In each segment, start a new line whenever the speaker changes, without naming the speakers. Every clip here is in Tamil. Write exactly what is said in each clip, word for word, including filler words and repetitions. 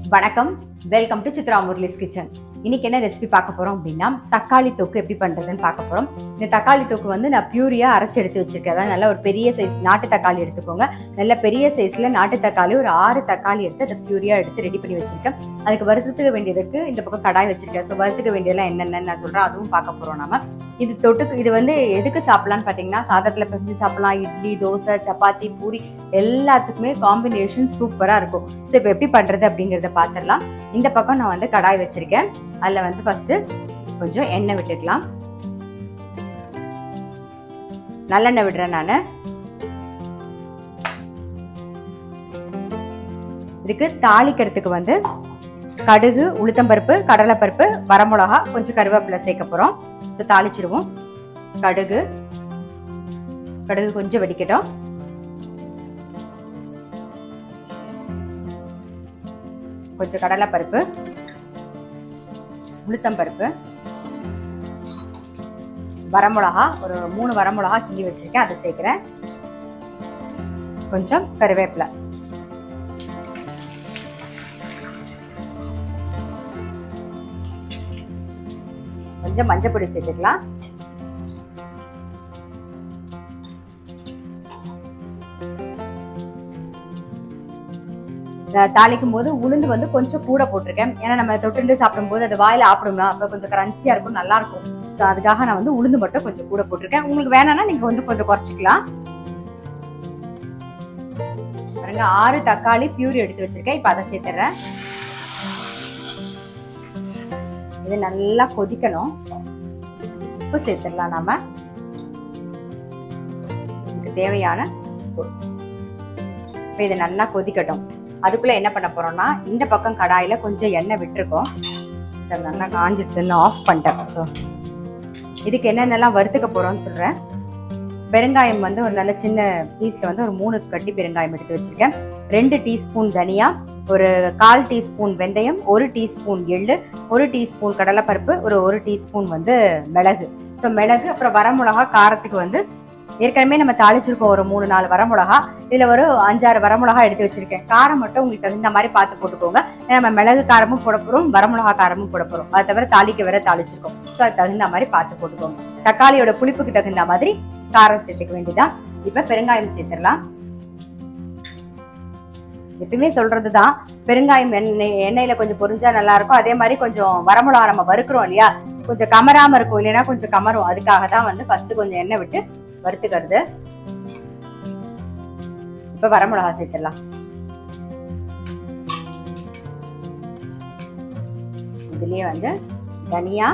வணக்கம், welcome to Chitra Murali's kitchen. இன்னைக்கு என்ன ரெசிபி பார்க்க போறோம் அப்படின்னா தக்காளி தொக்கு எப்படி பண்றதுன்னு பார்க்க போறோம். இந்த தக்காளி தொக்கு வந்து நான் பியூரியா அரைச்சி எடுத்து வச்சிருக்கேன். அதான் நல்ல ஒரு பெரிய சைஸ் நாட்டு தக்காளி எடுத்துக்கோங்க. நல்ல பெரிய சைஸ்ல நாட்டு தக்காளி ஒரு ஆறு தக்காளி எடுத்து அதை பியூரியா எடுத்து ரெடி பண்ணி வச்சிருக்கேன். அதுக்கு வறுத்துக்க வேண்டியதுக்கு இந்த பக்கம் கடாய் வச்சிருக்கேன். ஸோ வறுத்துக்க வேண்டியதெல்லாம் என்னென்னு நான் சொல்றேன், அதுவும் பார்க்க போறோம் நாம. இது தொட்டுக்கு இது வந்து எதுக்கு சாப்பிடலான்னு பார்த்தீங்கன்னா, சாதத்துல பிசைஞ்சு சாப்பிடலாம், இட்லி, தோசை, சப்பாத்தி, பூரி எல்லாத்துக்குமே காம்பினேஷன் சூப்பரா இருக்கும். ஸோ இப்போ எப்படி பண்றது அப்படிங்கிறத பார்த்துடலாம். இந்த பக்கம் நான் வந்து கடாய் வச்சிருக்கேன். அதில் வந்து ஃபர்ஸ்ட் கொஞ்சம் எண்ணெய் விட்டுக்கலாம். நல்லெண்ணெய் விடுறேன் நான். இதுக்கு தாளிக்கிறதுக்கு வந்து கடுகு, உளுத்தம்பருப்பு, கடலைப்பருப்பு, வரமிளகா, கொஞ்சம் கருவேப்பிலை சேர்க்க போறோம். தாளிச்சிருவோம். கடுகு கடுகு கொஞ்சம் வெடிக்கட்டும். கொஞ்சம் கடலைப்பருப்பு, உளுத்தம்பருப்பு, வரமிளகா, ஒரு மூணு வரமிளகா கிள்ளி வச்சிருக்கேன், அதை சேர்க்கிறேன். கொஞ்சம் கருவேப்பிலை, கொஞ்சம் மஞ்சள் பொடி சேர்த்துக்கலாம். தாளிக்கும் போது உளுந்து வந்து கொஞ்சம் கூட போட்டிருக்கேன். ஏன்னா நம்ம தொட்டு சாப்பிடும் போது அது வாயில ஆப்பிடும்னா அப்ப கொஞ்சம் கிரன்ச்சியா இருக்கும், நல்லா இருக்கும். ஸோ அதுக்காக நான் வந்து உளுந்து மட்டும் கொஞ்சம் கூட போட்டிருக்கேன். உங்களுக்கு வேணாம்னா நீங்க வந்து கொஞ்சம் குறைச்சிக்கலாம். பாருங்க, ஆறு தக்காளி பியூரி எடுத்து வச்சிருக்கேன். இப்ப அதை சேர்த்துறேன். இது நல்லா கொதிக்கணும். உப்பு சேர்த்துடலாம் நாம, இதுக்கு தேவையான உப்பு. இப்போ இது நல்லா கொதிக்கட்டும். அதுக்குள்ள என்ன பண்ண போறோம்னா, இந்த பக்கம் கடாயில கொஞ்சம் எண்ணெய் விட்டுருக்கோம். நல்லா காஞ்சிடுச்சுன்னு ஆஃப் பண்ணிட்டேன். ஸோ இதுக்கு என்னென்னலாம் வறுத்துக்க போறோம்னு சொல்றேன். பெருங்காயம் வந்து ஒரு நல்ல சின்ன பீஸ்ல வந்து ஒரு மூணு கட்டி பெருங்காயம் எடுத்து வச்சிருக்கேன். ரெண்டு டீஸ்பூன் தனியா, ஒரு கால் டீஸ்பூன் வெந்தயம், ஒரு டீஸ்பூன் எள்ளு, ஒரு டீஸ்பூன் கடலைப்பருப்பு, ஒரு ஒரு டீஸ்பூன் வந்து மிளகு. ஸோ மிளகு, அப்புறம் வரமிளகா காரத்துக்கு வந்து ஏற்கனவே நம்ம தாளிச்சிருக்கோம் ஒரு மூணு நாலு வரமிளகா. இதுல ஒரு அஞ்சாறு வரமிளகா எடுத்து வச்சிருக்கேன். காரம் மட்டும் உங்களுக்கு தகுந்த மாதிரி பார்த்து போட்டுக்கோங்க. நம்ம மிளகு காரமும் போட போறோம், வரமிளகா காரமும் போட போறோம். அதை தவிர தாளிக்க வேற தாளிச்சிருக்கோம். ஸோ அது தகுந்த மாதிரி பார்த்து போட்டுக்கோங்க. தக்காளியோட புளிப்புக்கு தகுந்த மாதிரி காரம் சேர்த்துக்க வேண்டியதான். இப்ப பெருங்காயம் சேர்த்துடலாம். எப்பயுமே சொல்றதுதான், பெருங்காயம் எண்ணெய் எண்ணெயில கொஞ்சம் பொரிஞ்சா நல்லா இருக்கும். அதே மாதிரி கொஞ்சம் வரமிளகா நம்ம வறுக்கிறோம் இல்லையா, கொஞ்சம் கமராம இருக்கும், இல்லைன்னா கொஞ்சம் கமரும். அதுக்காக தான் வந்து ஃபர்ஸ்ட் கொஞ்சம் எண்ணெய் விட்டு வறுத்துக்கிறது. இப்ப வரமிளகா சேர்த்துடலாம். இதுலயே வந்து தனியா,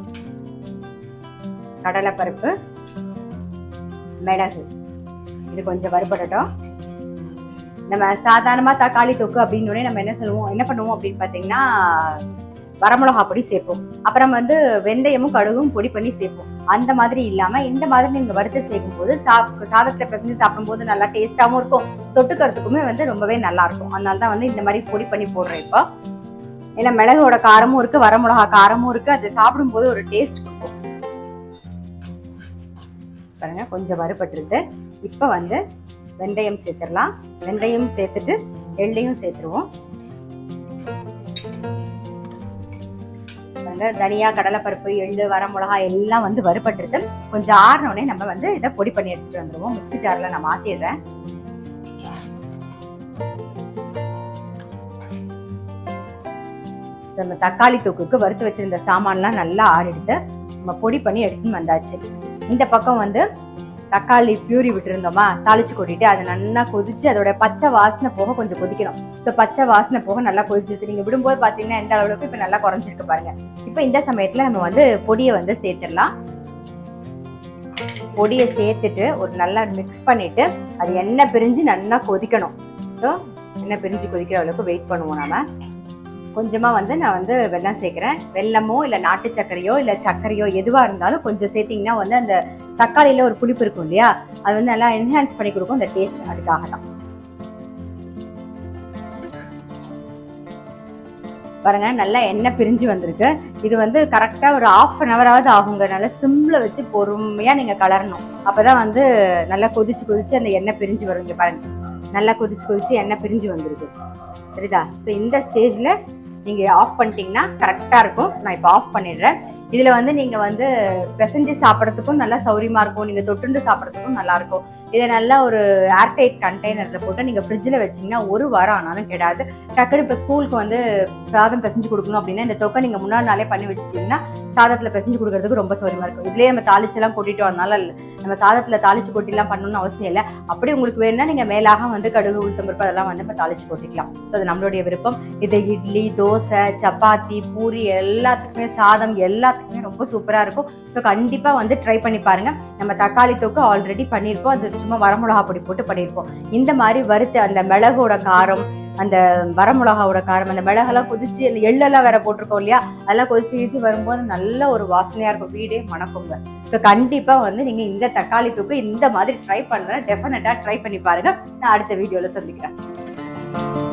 கடலைப்பருப்பு, மிளகு, இது கொஞ்சம் வறுபடட்டும். நம்ம சாதாரணமா தக்காளி தொக்கு அப்படின்னு நம்ம என்ன சொல்லுவோம் என்ன பண்ணுவோம் அப்படின்னு பாத்தீங்கன்னா, வரமிளகா பொடி சேர்ப்போம். அப்புறம் வந்து வெந்தயமும் கடுகும் பொடி பண்ணி சேர்ப்போம். அந்த மாதிரி இல்லாம இந்த மாதிரி நீங்க வறுத்து சேர்க்கும் போது சாதத்தை பிசைஞ்சு சாப்பிடும் போது நல்லா டேஸ்டாவும் இருக்கும், தொட்டுக்கிறதுக்குமே வந்து ரொம்பவே நல்லா இருக்கும். அதனாலதான் வந்து இந்த மாதிரி பொடி பண்ணி போடுறேன். இப்போ ஏன்னா மிளகோட காரமும் இருக்கு, வரமிளகா காரமும் இருக்கு, அது சாப்பிடும் போது ஒரு டேஸ்ட் கொடுக்கும். பாருங்க, கொஞ்சம் வறுபட்டுருக்கு. இப்ப வந்து வெந்தயம் சேர்த்துடலாம். வெந்தயம் சேர்த்துட்டு எள்ளையும் சேர்த்துருவோம். தனியா, கடலைப்பருப்பு, எள்ளு, வரமிளகா எல்லாம் வந்து வறுபட்டுருக்கு. கொஞ்சம் ஆறினோடனே நம்ம வந்து இதை பொடி பண்ணி எடுத்துட்டு வந்துருவோம். மிக்ஸி ஜார்ல நான் மாத்திடுறேன். நம்ம தக்காளி தொக்குக்கு வறுத்து வச்சிருந்த சாமான்லாம் நல்லா ஆறிடுத்து நம்ம பொடி பண்ணி எடுத்துன்னு வந்தாச்சு. இந்த பக்கம் வந்து தக்காளி பியூரி விட்டுருந்தோமா, தாளிச்சு கொட்டிட்டு அதை நல்லா கொதிச்சு அதோட பச்சை வாசனை போக கொஞ்சம் கொதிக்கணும். ஸோ பச்சை வாசனை போக நல்லா கொதிச்சிருக்கு. நீங்க விடும்போது பாத்தீங்கன்னா எந்த அளவுக்கு இப்ப நல்லா குறைஞ்சிருக்கு பாருங்க. இப்ப இந்த சமயத்துல நம்ம வந்து பொடியை வந்து சேர்த்துடலாம். பொடியை சேர்த்துட்டு ஒரு நல்லா மிக்ஸ் பண்ணிட்டு அது எண்ணெய் பிரிஞ்சு நல்லா கொதிக்கணும். ஸோ எண்ணெய் பிரிஞ்சு கொதிக்கிற அளவுக்கு வெயிட் பண்ணுவோம். நாம கொஞ்சமா வந்து நான் வந்து வெல்லம் சேர்க்கிறேன். வெல்லமோ இல்ல நாட்டு சர்க்கரையோ இல்ல சர்க்கரையோ எதுவா இருந்தாலும் கொஞ்சம் சேர்த்தீங்கன்னா வந்து அந்த தக்காளியில ஒரு புளிப்பு இருக்கும் இல்லையா, அது வந்து நல்லா என்ஹான்ஸ் பண்ணி கொடுக்கும் அந்த டேஸ்ட். அதுக்காக தான் பாருங்க, நல்லா எண்ணெய் பிரிஞ்சு வந்திருக்கு. இது வந்து கரெக்டா ஒரு ஹாஃப் அன் ஹவராவது ஆகுங்க. நல்லா சிம்ல வச்சு பொறுமையா நீங்க கலரணும். அப்பதான் வந்து நல்லா கொதிச்சு கொதிச்சு அந்த எண்ணெய் பிரிஞ்சு வரும். இங்க பாருங்க, நல்லா கொதிச்சு கொதிச்சு எண்ணெய் பிரிஞ்சு வந்துருக்கு சரிதா. ஸோ இந்த ஸ்டேஜில் நீங்கள் ஆஃப் பண்ணிட்டீங்கன்னா கரெக்டாக இருக்கும். நான் இப்போ ஆஃப் பண்ணிடுறேன். இதில் வந்து நீங்கள் வந்து பிசைஞ்சு சாப்பிட்றதுக்கும் நல்லா சௌரியமாக இருக்கும், நீங்கள் தொட்டுண்டு சாப்பிட்றதுக்கும் நல்லாயிருக்கும். இதை நல்லா ஒரு ஏர்டைட் கண்டெய்னரில் போட்டு நீங்கள் ஃப்ரிட்ஜில் வச்சிங்கன்னா ஒரு வாரம் ஆனாலும் கிடையாது. டக்குனு இப்போ ஸ்கூலுக்கு வந்து சாதம் பிசைஞ்சு கொடுக்கணும் அப்படின்னா இந்த தொக்கை நீங்கள் முன்னாடி நாளே பண்ணி வச்சுட்டிங்கன்னா சாதத்தில் பிசைஞ்சு கொடுக்கறதுக்கு ரொம்ப சௌரியமாக இருக்கும். இதுலேயே நம்ம தாளிச்செல்லாம் கொட்டிட்டு வரனால நம்ம சாதத்தில் தாளிச்சு கொட்டிலாம் பண்ணணும்னு அவசியம் இல்லை. அப்படி உங்களுக்கு வேணும்னா நீங்கள் மேலாக வந்து கடுகு உளுத்தம்பருப்பு அதெல்லாம் வந்து நம்ம தாளிச்சு கொட்டிக்கலாம். ஸோ அது நம்மளுடைய விருப்பம். இது இட்லி, தோசை, சப்பாத்தி, பூரி எல்லாத்துக்குமே சாதம் எல்லாத்துக்குமே ரொம்ப சூப்பராக இருக்கும். ஸோ கண்டிப்பாக வந்து ட்ரை பண்ணி பாருங்கள். நம்ம தக்காளி தொக்கு ஆல்ரெடி பண்ணியிருப்போம், அது சும்மா வரமிளகா பொடி போட்டு பண்ணியிருப்போம். இந்த மாதிரி வறுத்து அந்த மிளகோட காரம், அந்த வரமிளகாவோட காரம், அந்த மிளகெல்லாம் கொதிச்சு அந்த எள்ளெல்லாம் வேற போட்டிருக்கோம் இல்லையா, அதெல்லாம் கொதிச்சு கிழிச்சு வரும்போது நல்ல ஒரு வாசனையாக இருக்கும், வீடே மணக்குங்க. ஸோ கண்டிப்பாக வந்து நீங்கள் இந்த தக்காளி தொக்கு இந்த மாதிரி ட்ரை பண்ணுறேன். டெஃபினட்டாக ட்ரை பண்ணி பாருங்கள். நான் அடுத்த வீடியோவில் சந்திக்கிறேன்.